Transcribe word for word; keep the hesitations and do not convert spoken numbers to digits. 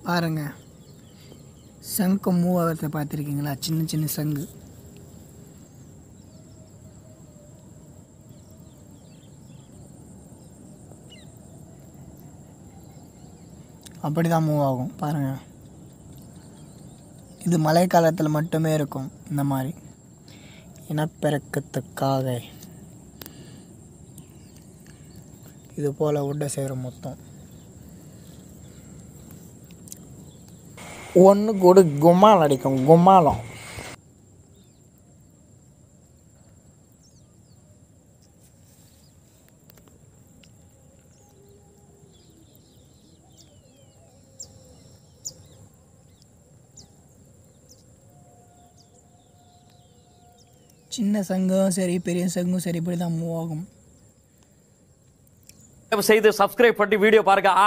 பாருங்கள், சங்கு மூவ் ஆகிறத பார்த்துருக்கீங்களா? சின்ன சின்ன சங்கு. அப்படி தான் மூவ் ஆகும் பாருங்கள். இது மழை காலத்தில் மட்டுமே இருக்கும் இந்த மாதிரி. இனப்பெருக்கத்துக்காக இது போல் உட்டை சேரும் மொத்தம் ஒன்று கூட கும்மால் அடிக்கும். கும்மாலம் சின்ன சங்கும் சரி பெரிய சங்கும் சரி இப்படி தான் மூவ் ஆகும். செய்து சப்ஸ்கிரைப் பண்ணி வீடியோ பாருங்க.